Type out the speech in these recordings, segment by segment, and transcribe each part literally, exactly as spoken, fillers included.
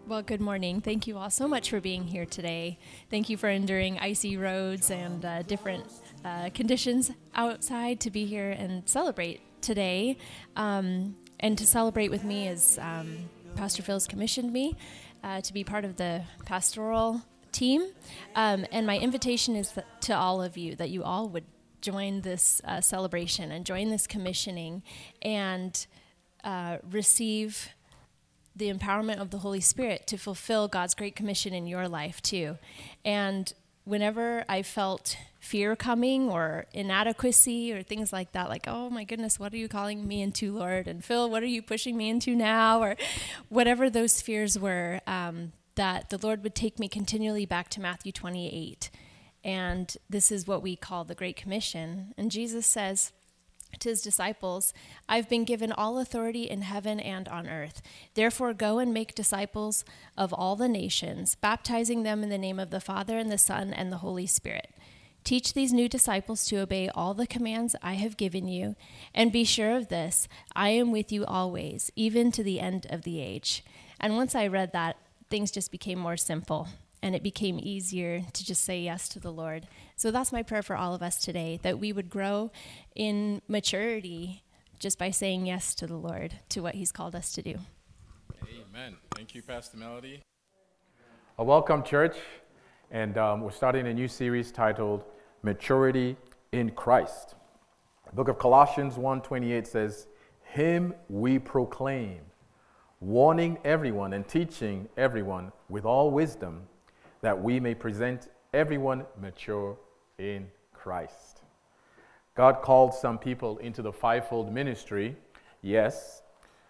Well, good morning. Thank you all so much for being here today. Thank you for enduring icy roads and uh, different uh, conditions outside to be here and celebrate today. Um, and to celebrate with me is um, Pastor Phil's commissioned me uh, to be part of the pastoral team. Um, and my invitation is th- to all of you that you all would join this uh, celebration and join this commissioning and uh, receive the empowerment of the Holy Spirit to fulfill God's great commission in your life too. And whenever I felt fear coming or inadequacy or things like that, like, oh my goodness, what are you calling me into, Lord? And Phil, what are you pushing me into now? Or whatever those fears were, um, that the Lord would take me continually back to Matthew twenty-eight. And this is what we call the Great Commission. And Jesus says to his disciples, I've been given all authority in heaven and on earth. Therefore, go and make disciples of all the nations, baptizing them in the name of the Father and the Son and the Holy Spirit. Teach these new disciples to obey all the commands I have given you, and be sure of this, I am with you always, even to the end of the age. And once I read that, things just became more simple, and it became easier to just say yes to the Lord. So that's my prayer for all of us today, that we would grow in maturity just by saying yes to the Lord, to what he's called us to do. Amen. Thank you, Pastor Melody. Uh, welcome, church. And um, we're starting a new series titled Maturity in Christ. The book of Colossians one twenty-eight says, Him we proclaim, warning everyone and teaching everyone with all wisdom, that we may present everyone mature in Christ. God called some people into the fivefold ministry, yes,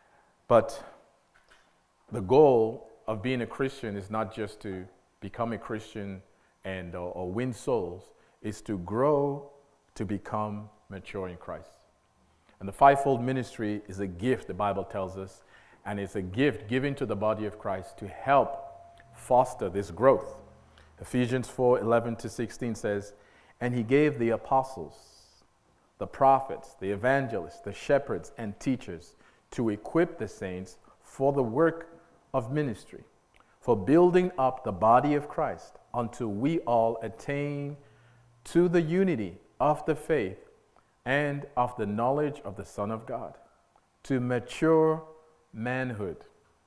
but the goal of being a Christian is not just to become a Christian and or, or win souls, is to grow to become mature in Christ. And the fivefold ministry is a gift, the Bible tells us, and it's a gift given to the body of Christ to help foster this growth. Ephesians four eleven to sixteen says, and he gave the apostles, the prophets, the evangelists, the shepherds, and teachers to equip the saints for the work of ministry, for building up the body of Christ, until we all attain to the unity of the faith and of the knowledge of the Son of God, to mature manhood,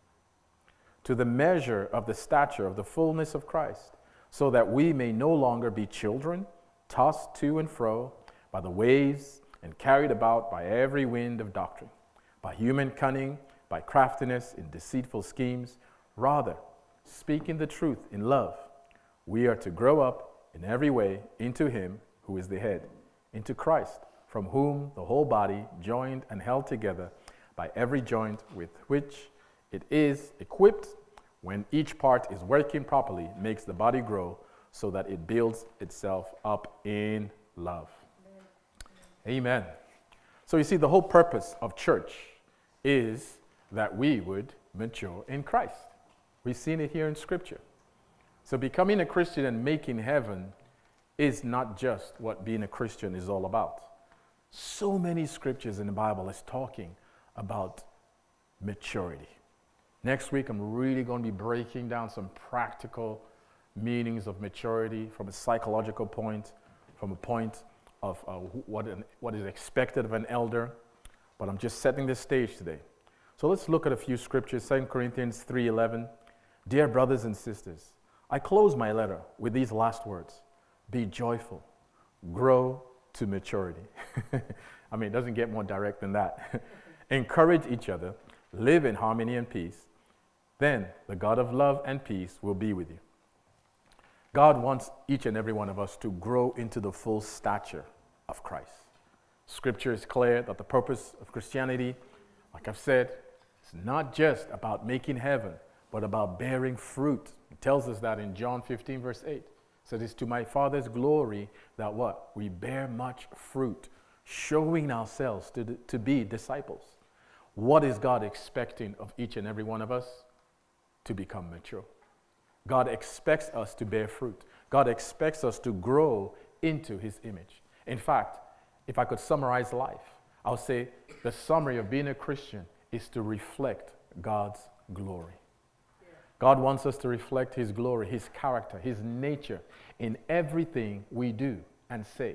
to the measure of the stature of the fullness of Christ, so that we may no longer be children, tossed to and fro by the waves and carried about by every wind of doctrine, by human cunning, by craftiness in deceitful schemes. Rather, speaking the truth in love, we are to grow up in every way into him who is the head, into Christ, from whom the whole body, joined and held together by every joint with which it is equipped, when each part is working properly, makes the body grow so that it builds itself up in love. Amen. Amen. So you see, the whole purpose of church is that we would mature in Christ. We've seen it here in Scripture. So becoming a Christian and making heaven is not just what being a Christian is all about. So many scriptures in the Bible is talking about maturity. Next week, I'm really going to be breaking down some practical meanings of maturity from a psychological point, from a point of uh, what, an, what is expected of an elder. But I'm just setting the stage today. So let's look at a few scriptures. Second Corinthians three eleven. Dear brothers and sisters, I close my letter with these last words. Be joyful. Grow to maturity. I mean, it doesn't get more direct than that. Encourage each other. Live in harmony and peace. Then the God of love and peace will be with you. God wants each and every one of us to grow into the full stature of Christ. Scripture is clear that the purpose of Christianity, like I've said, is not just about making heaven, but about bearing fruit. It tells us that in John fifteen, verse eight. It says, it's to my Father's glory that what? We bear much fruit, showing ourselves to, to be disciples. What is God expecting of each and every one of us? To become mature. God expects us to bear fruit. God expects us to grow into his image. In fact, if I could summarize life, I would say the summary of being a Christian is to reflect God's glory. God wants us to reflect His glory, His character, His nature in everything we do and say.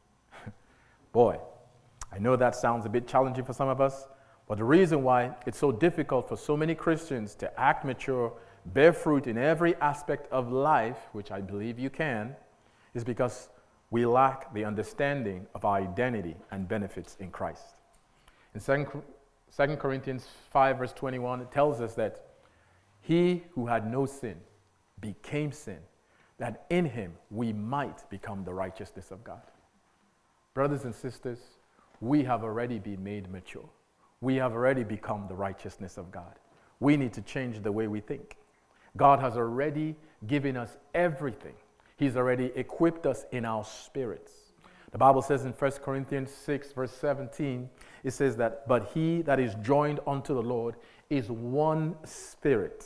Boy, I know that sounds a bit challenging for some of us, but the reason why it's so difficult for so many Christians to act mature, bear fruit in every aspect of life, which I believe you can, is because we lack the understanding of our identity and benefits in Christ. In Second Corinthians five, verse twenty-one, it tells us that He who had no sin became sin, that in Him we might become the righteousness of God. Brothers and sisters, we have already been made mature. We have already become the righteousness of God. We need to change the way we think. God has already given us everything. He's already equipped us in our spirits. The Bible says in First Corinthians six, verse seventeen, it says that, but he that is joined unto the Lord is one spirit.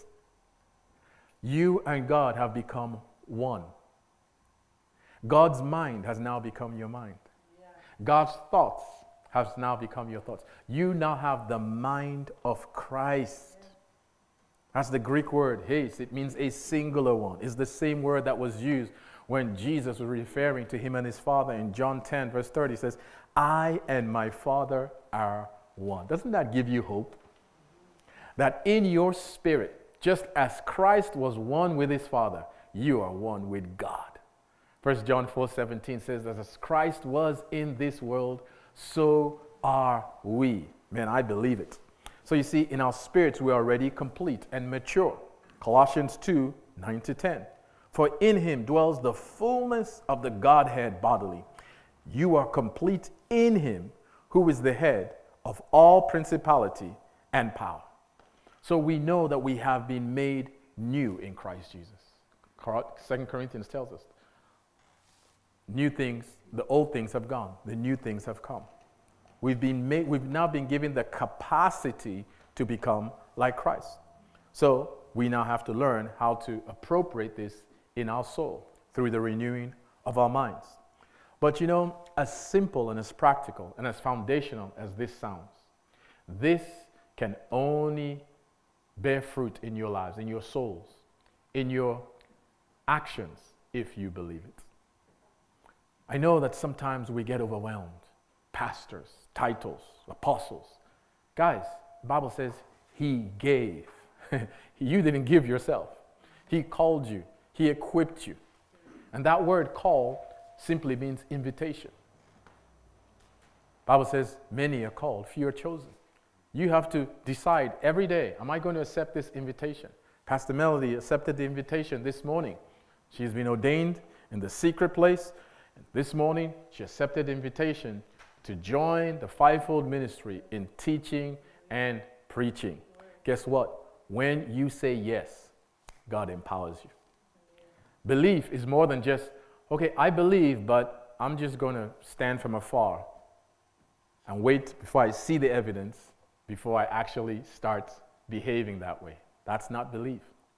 You and God have become one. God's mind has now become your mind. Yeah. God's thoughts have now become your thoughts. You now have the mind of Christ. Yeah. That's the Greek word, heis. It means a singular one. It's the same word that was used when Jesus was referring to him and his Father in John ten, verse thirty. He says, I and my Father are one. Doesn't that give you hope? That in your spirit, just as Christ was one with his Father, you are one with God. First John four seventeen says that as Christ was in this world, so are we. Man, I believe it. So you see, in our spirits, we are already complete and mature. Colossians two, nine to ten. For in him dwells the fullness of the Godhead bodily. You are complete in him, who is the head of all principality and power. So we know that we have been made new in Christ Jesus. Second Corinthians tells us, new things, the old things have gone, the new things have come. We've been made, we've now been given the capacity to become like Christ. So we now have to learn how to appropriate this in our soul through the renewing of our minds. But you know, as simple and as practical and as foundational as this sounds, this can only bear fruit in your lives, in your souls, in your actions, if you believe it. I know that sometimes we get overwhelmed. Pastors, titles, apostles. Guys, the Bible says he gave. You didn't give yourself. He called you. He equipped you. And that word call simply means invitation. The Bible says many are called, few are chosen. You have to decide every day, am I going to accept this invitation? Pastor Melody accepted the invitation this morning. She's been ordained in the secret place. And this morning, she accepted the invitation to join the fivefold ministry in teaching and preaching. Guess what? When you say yes, God empowers you. Belief is more than just, okay, I believe, but I'm just going to stand from afar and wait before I see the evidence, before I actually start behaving that way. That's not belief.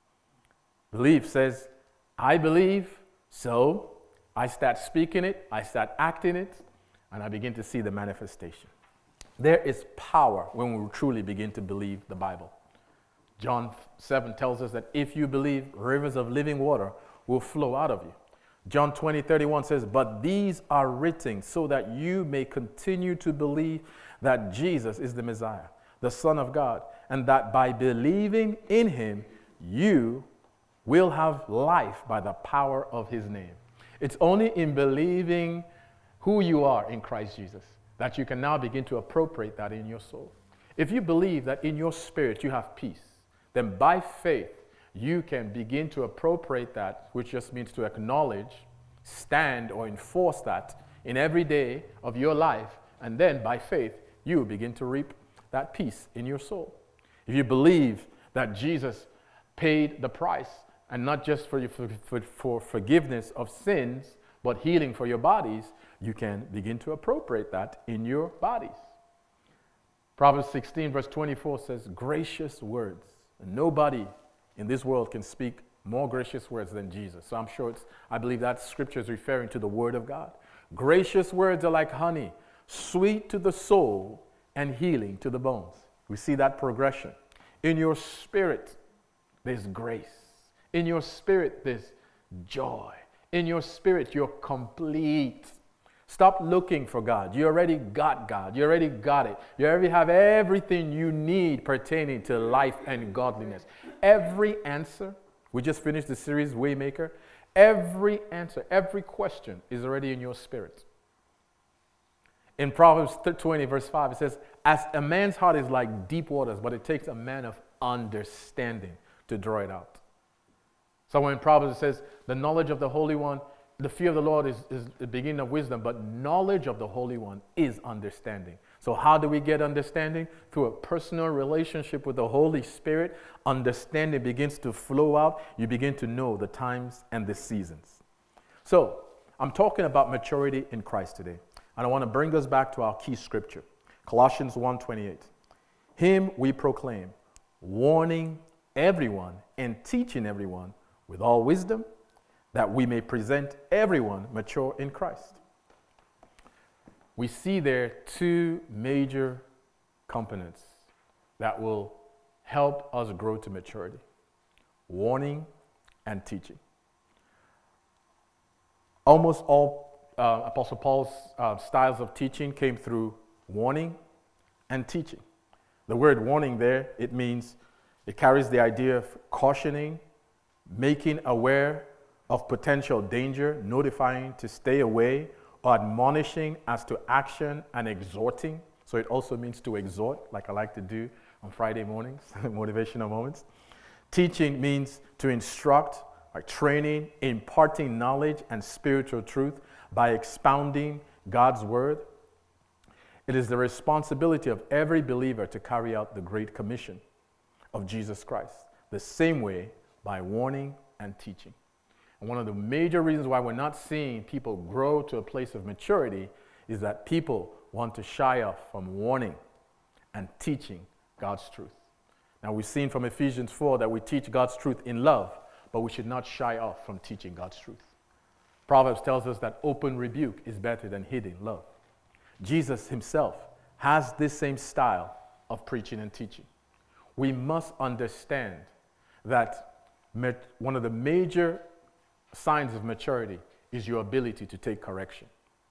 Belief says, I believe, so I start speaking it, I start acting it, and I begin to see the manifestation. There is power when we truly begin to believe the Bible. John seven tells us that if you believe, rivers of living water will flow out of you. John twenty, thirty-one says, but these are written so that you may continue to believe that Jesus is the Messiah, the Son of God, and that by believing in him, you will have life by the power of his name. It's only in believing who you are in Christ Jesus that you can now begin to appropriate that in your soul. If you believe that in your spirit you have peace, then by faith you can begin to appropriate that, which just means to acknowledge, stand, or enforce that in every day of your life, and then by faith you begin to reap that peace in your soul. If you believe that Jesus paid the price, and not just for, for, for, for forgiveness of sins, but healing for your bodies, you can begin to appropriate that in your bodies. Proverbs sixteen, verse twenty-four says, gracious words. And nobody in this world can speak more gracious words than Jesus. So I'm sure it's, I believe that scripture is referring to the word of God. Gracious words are like honey, sweet to the soul and healing to the bones. We see that progression. In your spirit, there's grace. In your spirit, there's joy. In your spirit, you're complete. Stop looking for God. You already got God. You already got it. You already have everything you need pertaining to life and godliness. Every answer, we just finished the series Waymaker. Every answer, every question is already in your spirit. In Proverbs twenty, verse five, it says, as a man's heart is like deep waters, but it takes a man of understanding to draw it out. Somewhere in Proverbs it says, the knowledge of the Holy One, the fear of the Lord is, is the beginning of wisdom, but knowledge of the Holy One is understanding. So how do we get understanding? Through a personal relationship with the Holy Spirit. Understanding begins to flow out. You begin to know the times and the seasons. So I'm talking about maturity in Christ today. And I want to bring us back to our key scripture. Colossians one twenty-eight. Him we proclaim, warning everyone and teaching everyone with all wisdom, that we may present everyone mature in Christ. We see there two major components that will help us grow to maturity: warning and teaching. Almost all uh, Apostle Paul's uh, styles of teaching came through warning and teaching. The word warning there, it means, it carries the idea of cautioning, making aware of potential danger, notifying to stay away, or admonishing as to action and exhorting. So it also means to exhort, like I like to do on Friday mornings, motivational moments. Teaching means to instruct, like training, imparting knowledge and spiritual truth by expounding God's word. It is the responsibility of every believer to carry out the Great Commission of Jesus Christ, the same way by warning and teaching. And one of the major reasons why we're not seeing people grow to a place of maturity is that people want to shy off from warning and teaching God's truth. Now, we've seen from Ephesians four that we teach God's truth in love, but we should not shy off from teaching God's truth. Proverbs tells us that open rebuke is better than hidden love. Jesus himself has this same style of preaching and teaching. We must understand that one of the major signs of maturity is your ability to take correction.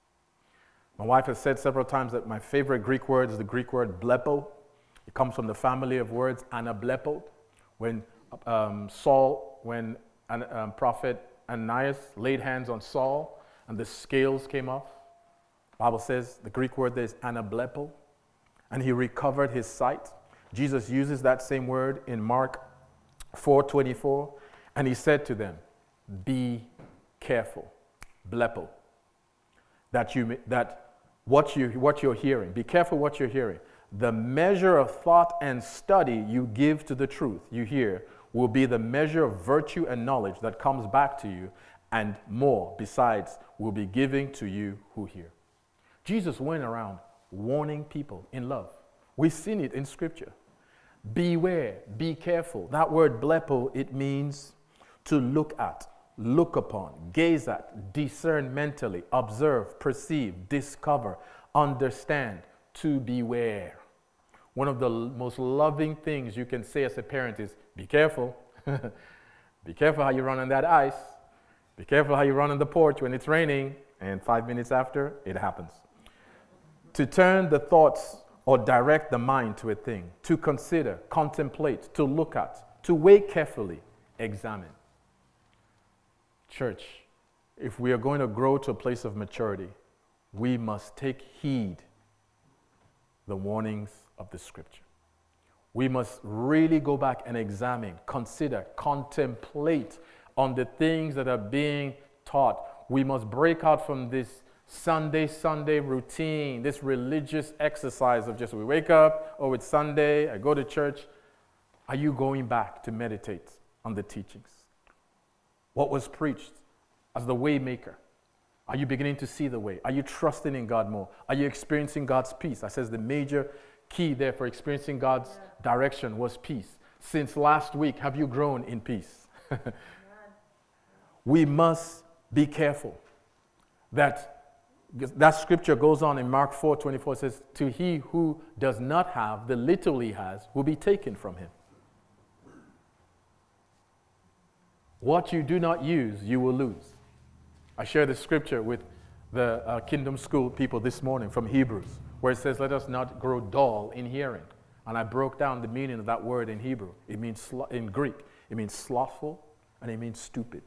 My wife has said several times that my favorite Greek word is the Greek word blepo. It comes from the family of words anablepo. When um, Saul, when an, um, prophet Ananias laid hands on Saul and the scales came off, the Bible says the Greek word there is anablepo, and he recovered his sight. Jesus uses that same word in Mark four twenty-four, and he said to them, be careful, blepo, that you that what you what you're hearing. Be careful what you're hearing. The measure of thought and study you give to the truth you hear will be the measure of virtue and knowledge that comes back to you, and more besides will be given to you who hear. Jesus went around warning people in love. We've seen it in Scripture. Beware, be careful. That word blepo, it means to look at, look upon, gaze at, discern mentally, observe, perceive, discover, understand, to beware. One of the most loving things you can say as a parent is, be careful. Be careful how you run on that ice. Be careful how you run on the porch when it's raining, and five minutes after, it happens. To turn the thoughts or direct the mind to a thing, to consider, contemplate, to look at, to weigh carefully, examine. Church, if we are going to grow to a place of maturity, we must take heed the warnings of the Scripture. We must really go back and examine, consider, contemplate on the things that are being taught. We must break out from this Sunday, Sunday routine, this religious exercise of just we wake up, oh, it's Sunday, I go to church. Are you going back to meditate on the teachings? What was preached as the way maker? Are you beginning to see the way? Are you trusting in God more? Are you experiencing God's peace? I says the major key there for experiencing God's direction was peace. Since last week, have you grown in peace? We must be careful that that scripture goes on in Mark four twenty-four. It says, to he who does not have, the little he has, will be taken from him. What you do not use, you will lose. I shared the scripture with the uh, Kingdom School people this morning from Hebrews, where it says, let us not grow dull in hearing. And I broke down the meaning of that word in Hebrew. It means, sl- in Greek, it means slothful, and it means stupid.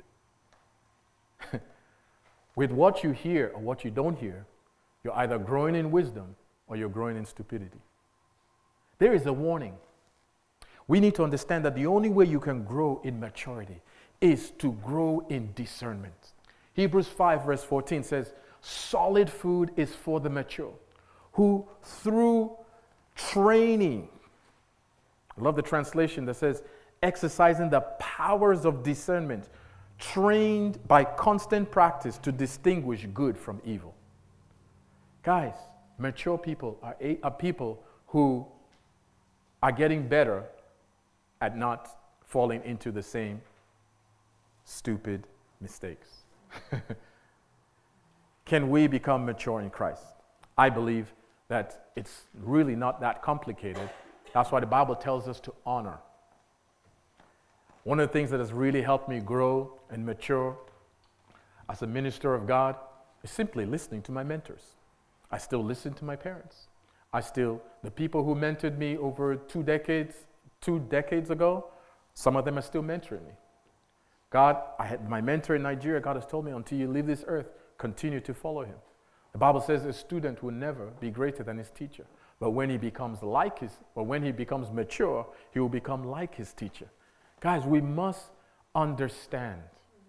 With what you hear or what you don't hear, you're either growing in wisdom or you're growing in stupidity. There is a warning. We need to understand that the only way you can grow in maturity is to grow in discernment. Hebrews five verse fourteen says, solid food is for the mature, who through training, I love the translation that says, exercising the powers of discernment, trained by constant practice to distinguish good from evil. Guys, mature people are, a, are people who are getting better at not falling into the same stupid mistakes. Can we become mature in Christ? I believe that it's really not that complicated. That's why the Bible tells us to honor. One of the things that has really helped me grow and mature as a minister of God is simply listening to my mentors. I still listen to my parents. I still, the people who mentored me over two decades, two decades ago, some of them are still mentoring me. God, I had my mentor in Nigeria, God has told me, until you leave this earth, continue to follow him. The Bible says a student will never be greater than his teacher. But when he becomes like his, or when he becomes mature, he will become like his teacher. Guys, we must understand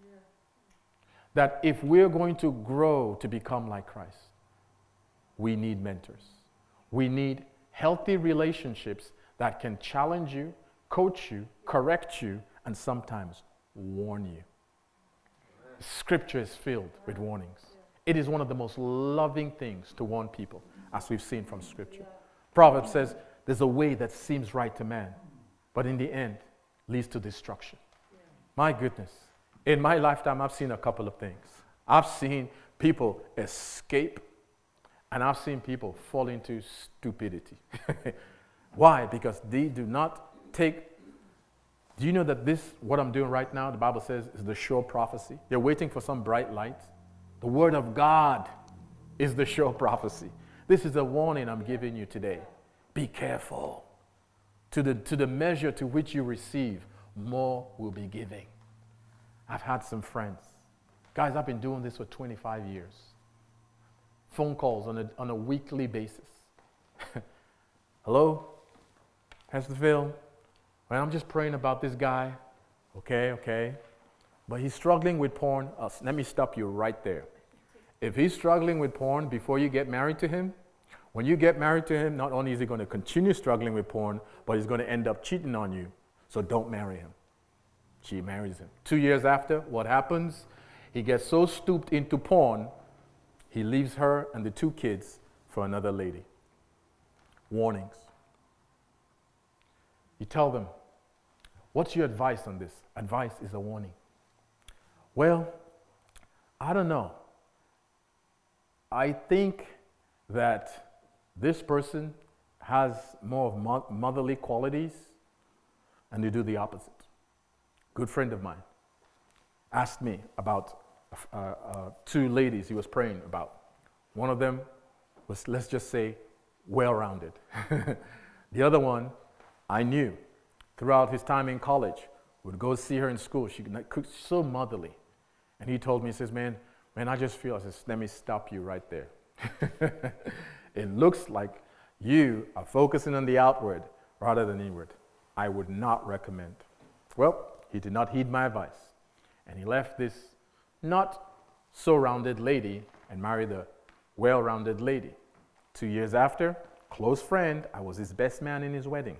that if we're going to grow to become like Christ, we need mentors. We need healthy relationships that can challenge you, coach you, correct you, and sometimes warn you. Scripture is filled with warnings. It is one of the most loving things to warn people, as we've seen from Scripture. Proverbs says, there's a way that seems right to man, but in the end, leads to destruction. My goodness. In my lifetime, I've seen a couple of things. I've seen people escape, and I've seen people fall into stupidity. Why? Because they do not take. Do you know that this, what I'm doing right now, the Bible says, is the sure prophecy? They're waiting for some bright light. The Word of God is the sure prophecy. This is a warning I'm giving you today. Be careful. To the, to the measure to which you receive, more will be giving. I've had some friends. Guys, I've been doing this for twenty-five years. Phone calls on a, on a weekly basis. Hello? Pastor Phil? Well, I'm just praying about this guy. Okay, okay. But he's struggling with porn. Uh, let me stop you right there. If he's struggling with porn before you get married to him, when you get married to him, not only is he going to continue struggling with porn, but he's going to end up cheating on you. So don't marry him. She marries him. Two years after, what happens? He gets so stooped into porn, he leaves her and the two kids for another lady. Warnings. You tell them, what's your advice on this? Advice is a warning. Well, I don't know. I think that this person has more of mo- motherly qualities, and they do the opposite. Good friend of mine asked me about uh, uh, two ladies he was praying about. One of them was, let's just say, well-rounded. The other one, I knew throughout his time in college, would go see her in school. She could so motherly. And he told me, he says, man, man, I just feel, I says, let me stop you right there. It looks like you are focusing on the outward rather than inward. I would not recommend. Well, he did not heed my advice. And he left this not so rounded lady and married a well-rounded lady. Two years after, close friend, I was his best man in his wedding.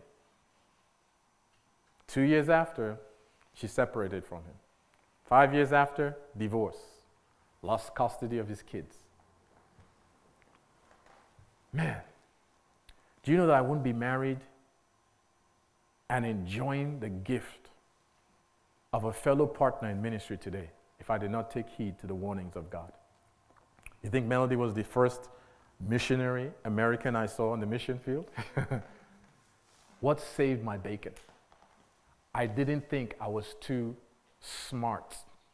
Two years after, she separated from him. Five years after, divorce. Lost custody of his kids. Man, do you know that I wouldn't be married and enjoying the gift of a fellow partner in ministry today if I did not take heed to the warnings of God? You think Melody was the first missionary American I saw on the mission field? What saved my bacon? I didn't think I was too smart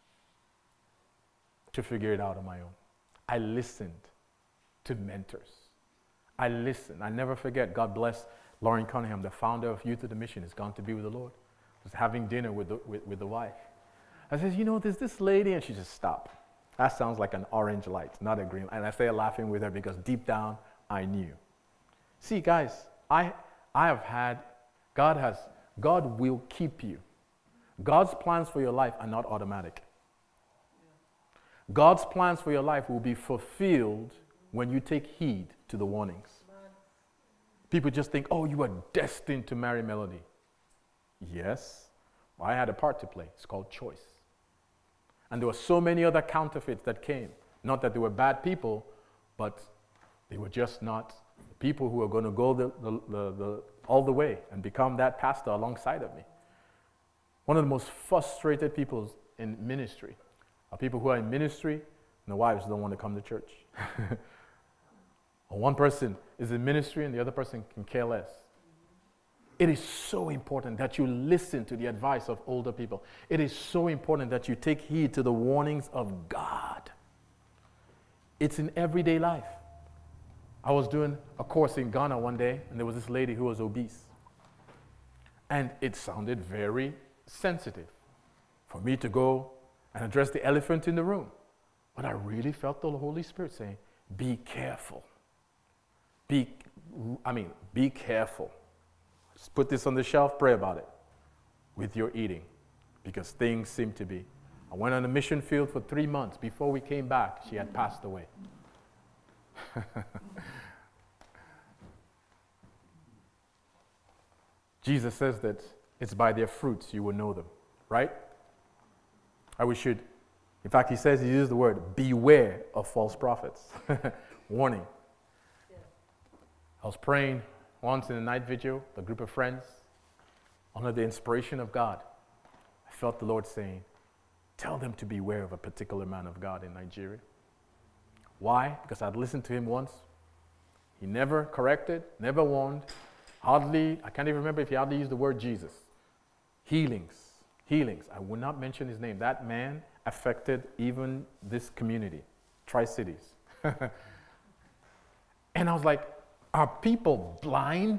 to figure it out on my own. I listened to mentors. I listened. I never forget, God bless Lauren Cunningham, the founder of Youth of the Mission, has gone to be with the Lord. Was having dinner with the, with, with the wife. I says, you know, there's this lady, and she just stopped. That sounds like an orange light, not a green. And I started laughing with her because deep down, I knew. See, guys, I, I have had, God has, God will keep you. God's plans for your life are not automatic. God's plans for your life will be fulfilled when you take heed to the warnings. People just think, oh, you are destined to marry Melody. Yes, I had a part to play. It's called choice. And there were so many other counterfeits that came. Not that they were bad people, but they were just not people who are going to go the, the, the, the, all the way and become that pastor alongside of me. One of the most frustrated people in ministry are people who are in ministry and the wives don't want to come to church. Or one person is in ministry and the other person can care less. It is so important that you listen to the advice of older people. It is so important that you take heed to the warnings of God. It's in everyday life. I was doing a course in Ghana one day, and there was this lady who was obese. And it sounded very sensitive for me to go and address the elephant in the room. But I really felt the Holy Spirit saying, be careful. Be, I mean, be careful. Just put this on the shelf, pray about it with your eating, because things seem to be. I went on a mission field for three months. Before we came back, she had passed away. Jesus says that it's by their fruits you will know them, right? Or we should, in fact, he says, he uses the word, beware of false prophets. Warning. Yeah. I was praying once in a night vigil, a group of friends, under the inspiration of God. I felt the Lord saying, tell them to beware of a particular man of God in Nigeria. Why? Because I'd listened to him once. He never corrected, never warned, hardly, I can't even remember if he hardly used the word Jesus. Healings, healings. I will not mention his name. That man affected even this community, Tri-Cities. And I was like, are people blind?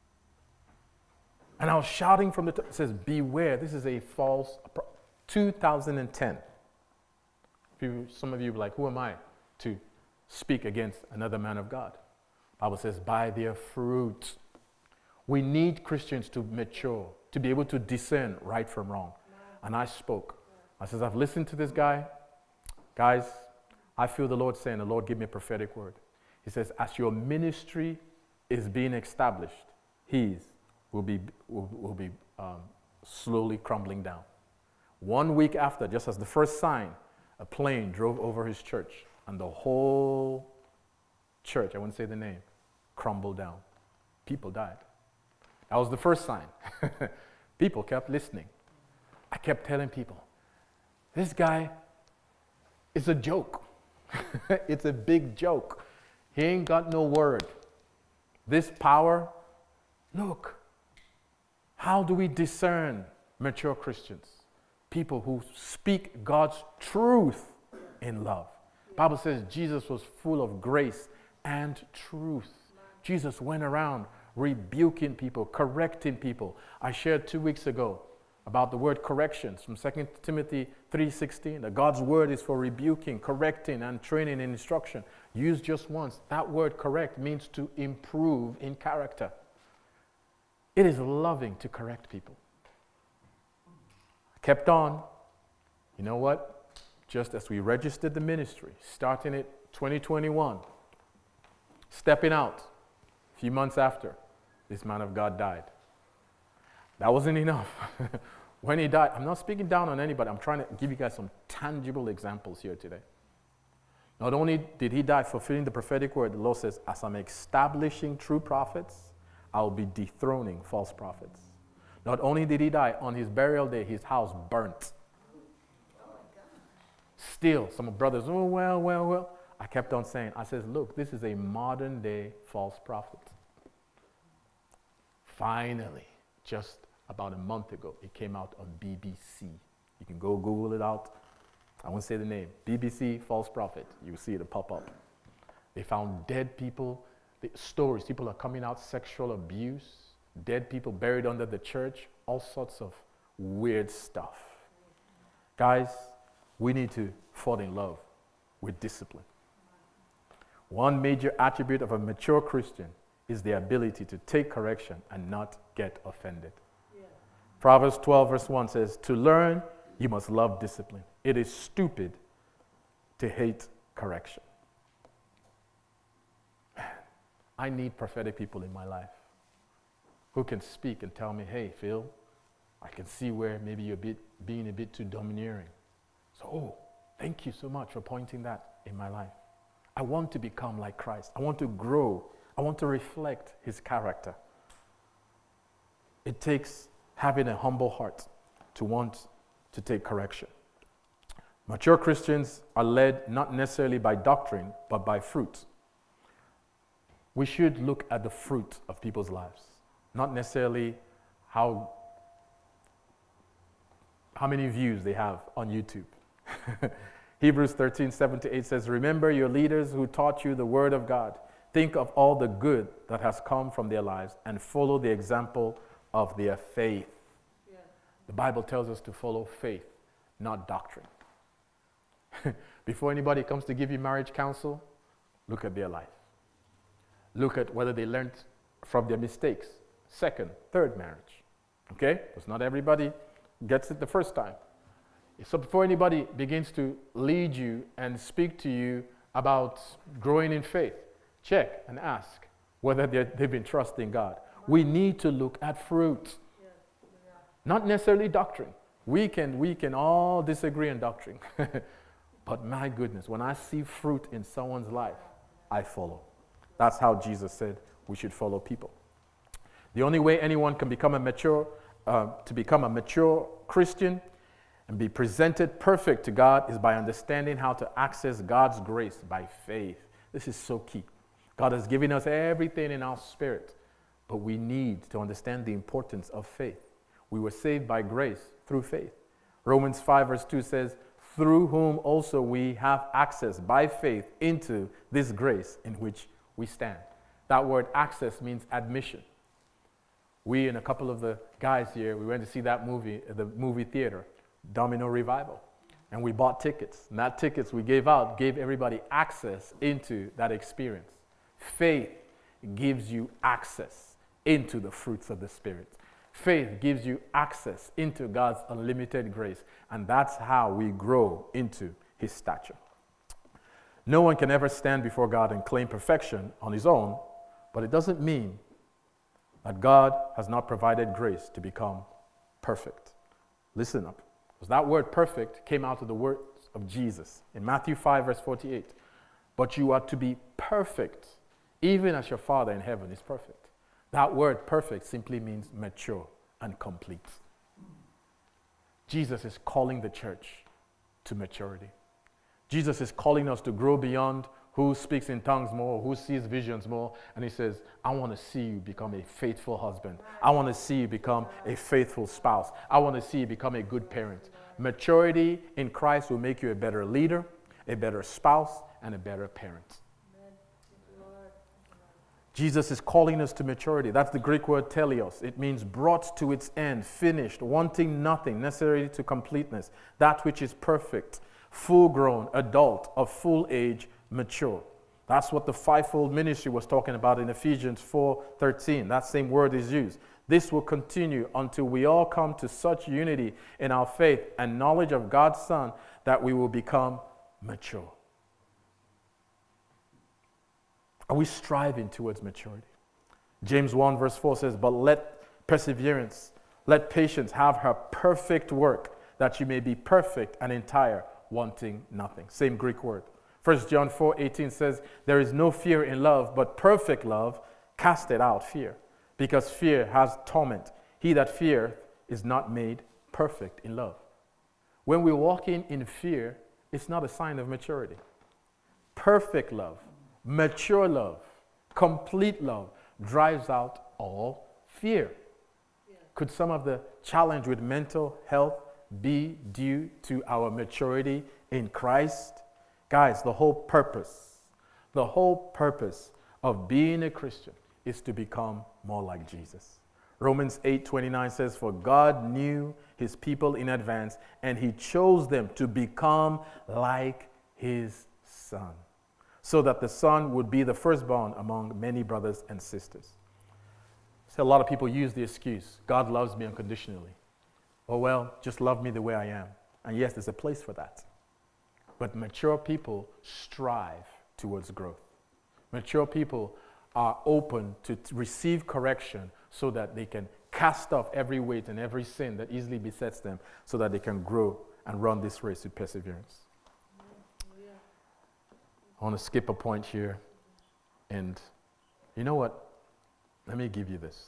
And I was shouting from the top, it says, beware, this is a false, two thousand ten. People, some of you were like, who am I to speak against another man of God? The Bible says, by their fruit. We need Christians to mature, to be able to discern right from wrong. And I spoke. I says, I've listened to this guy. Guys, I feel the Lord saying, the Lord give me a prophetic word. He says, as your ministry is being established, his will be, will, will be um, slowly crumbling down. One week after, just as the first sign, a plane drove over his church, and the whole church, I wouldn't say the name, crumbled down. People died. That was the first sign. People kept listening. I kept telling people, this guy is a joke. It's a big joke. He ain't got no word. This power, look, how do we discern mature Christians? People who speak God's truth in love. The Bible says Jesus was full of grace and truth. Jesus went around rebuking people, correcting people. I shared two weeks ago about the word corrections from Second Timothy three sixteen, that God's word is for rebuking, correcting, and training in instruction. Used just once. That word correct means to improve in character. It is loving to correct people. I kept on. You know what? Just as we registered the ministry, starting it twenty twenty-one, stepping out, a few months after, this man of God died. That wasn't enough. When he died, I'm not speaking down on anybody. I'm trying to give you guys some tangible examples here today. Not only did he die fulfilling the prophetic word, the Lord says, as I'm establishing true prophets, I'll be dethroning false prophets. Not only did he die, on his burial day, his house burnt. Still, some brothers, oh, well, well, well. I kept on saying, I says, look, this is a modern day false prophet. Finally, just about a month ago, it came out on B B C. You can go Google it out. I won't say the name. B B C false prophet. You see it pop up. They found dead people. The stories. People are coming out, sexual abuse. Dead people buried under the church. All sorts of weird stuff. Guys, we need to fall in love with discipline. One major attribute of a mature Christian is the ability to take correction and not get offended. Yeah. Proverbs twelve verse one says, to learn, you must love discipline. It is stupid to hate correction. I need prophetic people in my life who can speak and tell me, hey, Phil, I can see where maybe you're a bit, being a bit too domineering. So, oh, thank you so much for pointing that in my life. I want to become like Christ. I want to grow. I want to reflect his character. It takes having a humble heart to want to take correction. Mature Christians are led not necessarily by doctrine, but by fruit. We should look at the fruit of people's lives, not necessarily how, how many views they have on YouTube. Hebrews thirteen, seven to eight says, remember your leaders who taught you the word of God. Think of all the good that has come from their lives and follow the example of their faith. Yeah. The Bible tells us to follow faith, not doctrine. Before anybody comes to give you marriage counsel, look at their life. Look at whether they learned from their mistakes. Second, third marriage. Okay? Because not everybody gets it the first time. So before anybody begins to lead you and speak to you about growing in faith, check and ask whether they've been trusting God. We need to look at fruit, not necessarily doctrine. We can, we can all disagree on doctrine. But my goodness, when I see fruit in someone's life, I follow. That's how Jesus said we should follow people. The only way anyone can become a mature, uh, to become a mature Christian and be presented perfect to God is by understanding how to access God's grace by faith. This is so key. God has given us everything in our spirit, but we need to understand the importance of faith. We were saved by grace through faith. Romans five verse two says, through whom also we have access by faith into this grace in which we stand. That word access means admission. We and a couple of the guys here, we went to see that movie at the movie theater, Domino Revival. And we bought tickets. And that tickets we gave out gave everybody access into that experience. Faith gives you access into the fruits of the Spirit. Faith gives you access into God's unlimited grace. And that's how we grow into his stature. No one can ever stand before God and claim perfection on his own, but it doesn't mean that God has not provided grace to become perfect. Listen up. Because that word perfect came out of the words of Jesus in Matthew five, verse forty-eight. But you are to be perfect, even as your Father in heaven is perfect. That word perfect simply means mature and complete. Jesus is calling the church to maturity. Jesus is calling us to grow beyond who speaks in tongues more, who sees visions more. And he says, I want to see you become a faithful husband. I want to see you become a faithful spouse. I want to see you become a good parent. Maturity in Christ will make you a better leader, a better spouse, and a better parent. Jesus is calling us to maturity. That's the Greek word teleos. It means brought to its end, finished, wanting nothing, necessary to completeness. That which is perfect, full-grown, adult, of full age, mature. That's what the fivefold ministry was talking about in Ephesians four thirteen. That same word is used. This will continue until we all come to such unity in our faith and knowledge of God's Son that we will become mature. Are we striving towards maturity? James one verse four says, but let perseverance, let patience have her perfect work, that you may be perfect and entire, wanting nothing. Same Greek word. First John four eighteen says, there is no fear in love, but perfect love casteth out fear, because fear has torment. He that feareth is not made perfect in love. When we walk in in fear, it's not a sign of maturity. Perfect love, mature love, complete love drives out all fear. Yeah. Could some of the challenge with mental health be due to our maturity in Christ? Guys, the whole purpose, the whole purpose of being a Christian is to become more like Jesus. Romans eight twenty-nine says, for God knew his people in advance, and he chose them to become like his son, so that the son would be the firstborn among many brothers and sisters. So a lot of people use the excuse, God loves me unconditionally. Oh, well, just love me the way I am. And yes, there's a place for that. But mature people strive towards growth. Mature people are open to t- receive correction so that they can cast off every weight and every sin that easily besets them so that they can grow and run this race with perseverance. I want to skip a point here. And you know what? Let me give you this.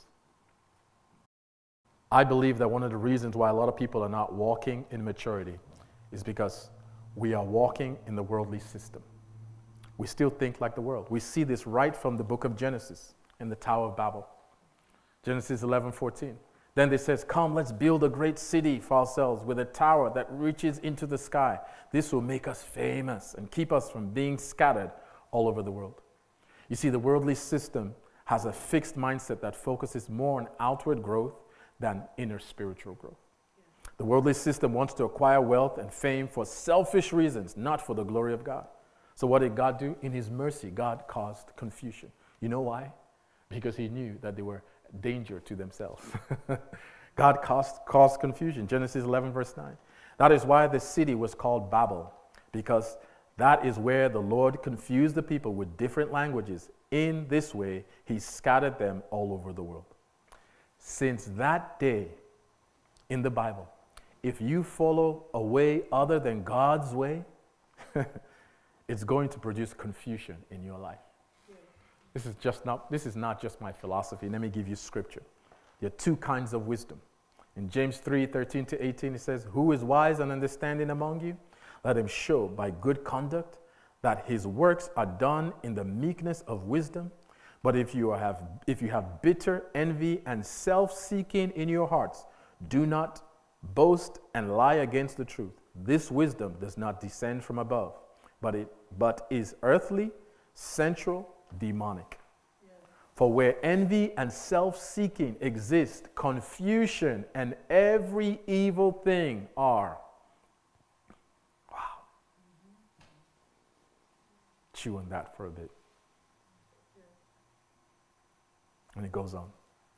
I believe that one of the reasons why a lot of people are not walking in maturity is because we are walking in the worldly system. We still think like the world. We see this right from the book of Genesis in the Tower of Babel. Genesis eleven fourteen. Then it says, come, let's build a great city for ourselves with a tower that reaches into the sky. This will make us famous and keep us from being scattered all over the world. You see, the worldly system has a fixed mindset that focuses more on outward growth than inner spiritual growth. The worldly system wants to acquire wealth and fame for selfish reasons, not for the glory of God. So what did God do? In his mercy, God caused confusion. You know why? Because he knew that they were a danger to themselves. God caused, caused confusion. Genesis eleven verse nine. That is why the city was called Babel, because that is where the Lord confused the people with different languages. In this way, he scattered them all over the world. Since that day in the Bible, if you follow a way other than God's way, it's going to produce confusion in your life. This is just not, this is not just my philosophy. Let me give you scripture. There are two kinds of wisdom. In James three thirteen to eighteen, it says, who is wise and understanding among you? Let him show by good conduct that his works are done in the meekness of wisdom. But if you have, if you have bitter envy and self-seeking in your hearts, do not boast and lie against the truth. This wisdom does not descend from above, but it but is earthly, sensual, demonic. Yeah. For where envy and self-seeking exist, confusion and every evil thing are. Wow. Mm-hmm. Chew on that for a bit. Yeah. And it goes on.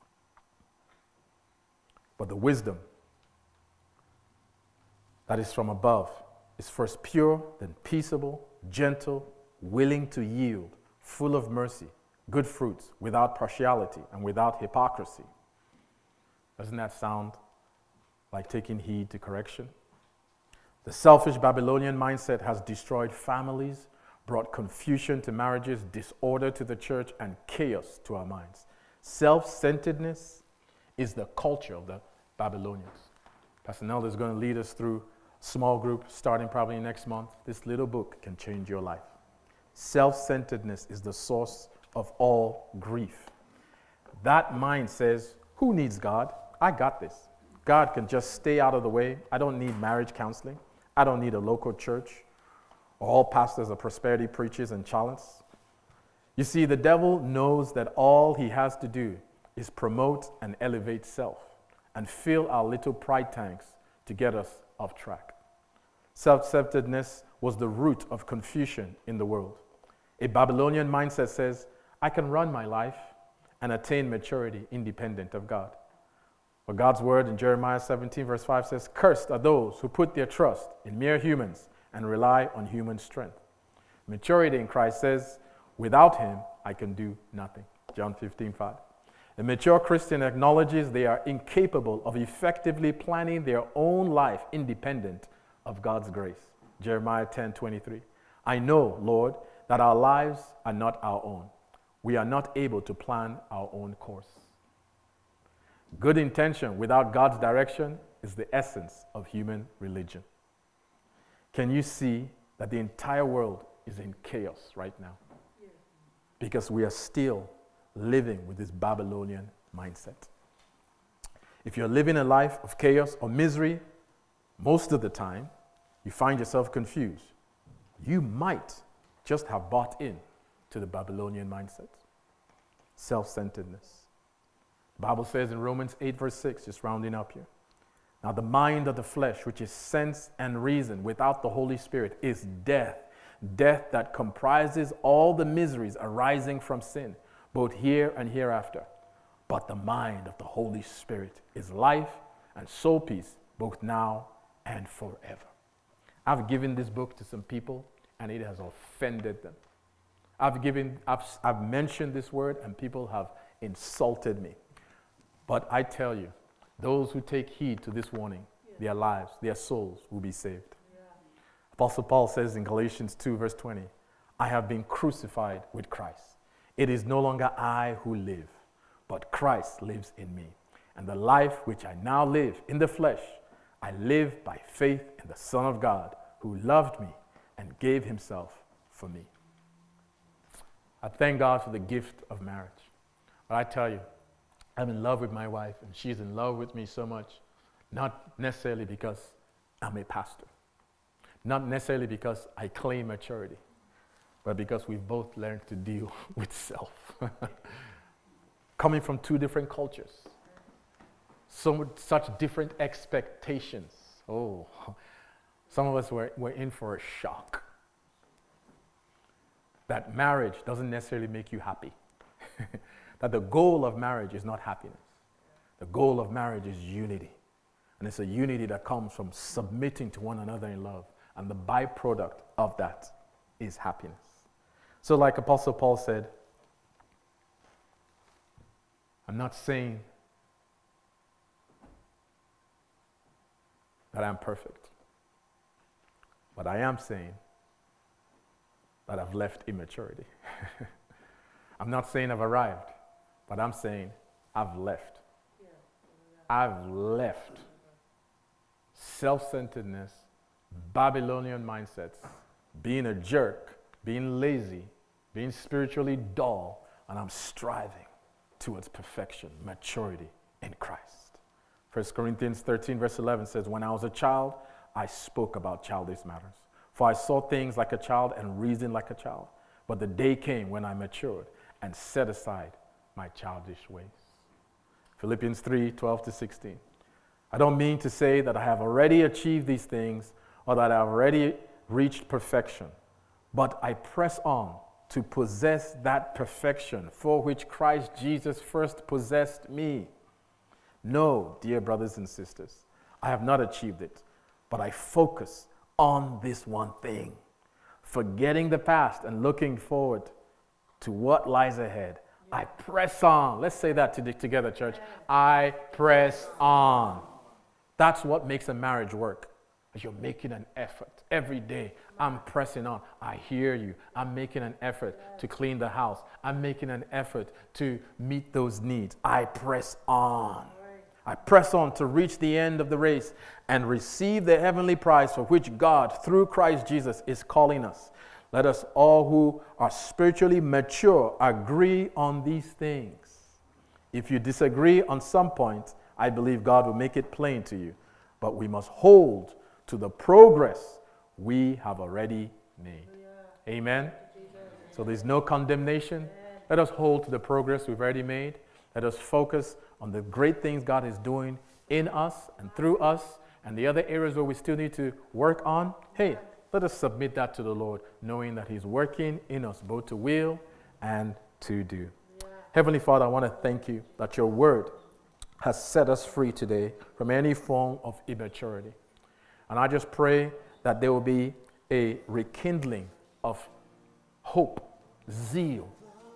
But the wisdom that is from above is first pure, then peaceable, gentle, willing to yield, full of mercy, good fruits, without partiality and without hypocrisy. Doesn't that sound like taking heed to correction? The selfish Babylonian mindset has destroyed families, brought confusion to marriages, disorder to the church, and chaos to our minds. Self-centeredness is the culture of the Babylonians. Pastor Nelda is going to lead us through small group starting probably next month. This little book can change your life. Self-centeredness is the source of all grief. That mind says, who needs God? I got this. God can just stay out of the way. I don't need marriage counseling. I don't need a local church. All pastors are prosperity preachers and challengers. You see, the devil knows that all he has to do is promote and elevate self and fill our little pride tanks to get us off track. Self-centeredness was the root of confusion in the world. A Babylonian mindset says, I can run my life and attain maturity independent of God. But God's word in Jeremiah seventeen verse five says, cursed are those who put their trust in mere humans and rely on human strength. Maturity in Christ says, without him, I can do nothing. John fifteen five. A mature Christian acknowledges they are incapable of effectively planning their own life independent of God's grace. Jeremiah ten twenty-three. I know, Lord, that our lives are not our own. We are not able to plan our own course. Good intention without God's direction is the essence of human religion. Can you see that the entire world is in chaos right now? Yeah. Because we are still living with this Babylonian mindset. If you're living a life of chaos or misery, most of the time, you find yourself confused. You might just have bought in to the Babylonian mindset. Self-centeredness. The Bible says in Romans eight verse six, just rounding up here. Now the mind of the flesh, which is sense and reason without the Holy Spirit, is death. Death that comprises all the miseries arising from sin, both here and hereafter. But the mind of the Holy Spirit is life and soul peace, both now and forever. I've given this book to some people and it has offended them. I've given, I've, I've mentioned this word and people have insulted me. But I tell you, those who take heed to this warning, their lives, their souls will be saved. Yeah. Apostle Paul says in Galatians two verse twenty, I have been crucified with Christ. It is no longer I who live, but Christ lives in me. And the life which I now live in the flesh, I live by faith in the Son of God, who loved me and gave himself for me. I thank God for the gift of marriage. But I tell you, I'm in love with my wife, and she's in love with me so much, not necessarily because I'm a pastor, not necessarily because I claim maturity, but because we've both learned to deal with self. Coming from two different cultures, so such different expectations. Oh, some of us were, were in for a shock. That marriage doesn't necessarily make you happy. That the goal of marriage is not happiness. The goal of marriage is unity. And it's a unity that comes from submitting to one another in love. And the byproduct of that is happiness. So like Apostle Paul said, I'm not saying that I'm perfect. But I am saying that I've left immaturity. I'm not saying I've arrived, but I'm saying I've left. I've left self-centeredness, Babylonian mindsets, being a jerk, being lazy, being spiritually dull, and I'm striving towards perfection, maturity in Christ. First Corinthians thirteen verse eleven says, when I was a child, I spoke about childish matters. For I saw things like a child and reasoned like a child. But the day came when I matured and set aside my childish ways. Philippians three, twelve to sixteen. I don't mean to say that I have already achieved these things or that I have already reached perfection, but I press on to possess that perfection for which Christ Jesus first possessed me. No, dear brothers and sisters, I have not achieved it, but I focus on this one thing, forgetting the past and looking forward to what lies ahead. I press on. Let's say that together, church. I press on. That's what makes a marriage work. You're making an effort every day. I'm pressing on. I hear you. I'm making an effort to clean the house. I'm making an effort to meet those needs. I press on. I press on to reach the end of the race and receive the heavenly prize for which God, through Christ Jesus, is calling us. Let us all who are spiritually mature agree on these things. If you disagree on some point, I believe God will make it plain to you. But we must hold to the progress we have already made. Yeah. Amen? So there's no condemnation. Let us hold to the progress we've already made. Let us focus on the great things God is doing in us and through us, and the other areas where we still need to work on. Hey, let us submit that to the Lord, knowing that He's working in us both to will and to do. Yeah. Heavenly Father, I want to thank you that your word has set us free today from any form of immaturity. And I just pray that there will be a rekindling of hope, zeal,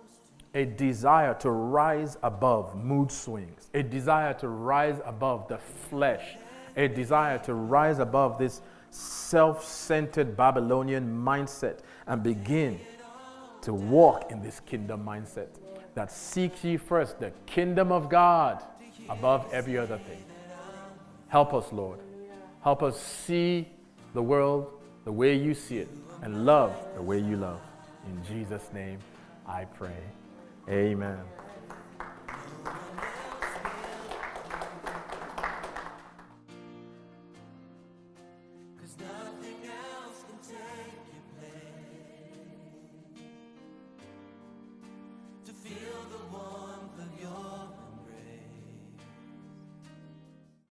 a desire to rise above mood swings, a desire to rise above the flesh, a desire to rise above this self-centered Babylonian mindset and begin to walk in this kingdom mindset that seeks ye first the kingdom of God above every other thing. Help us, Lord. Help us see the world the way you see it and love the way you love. In Jesus' name I pray. Amen.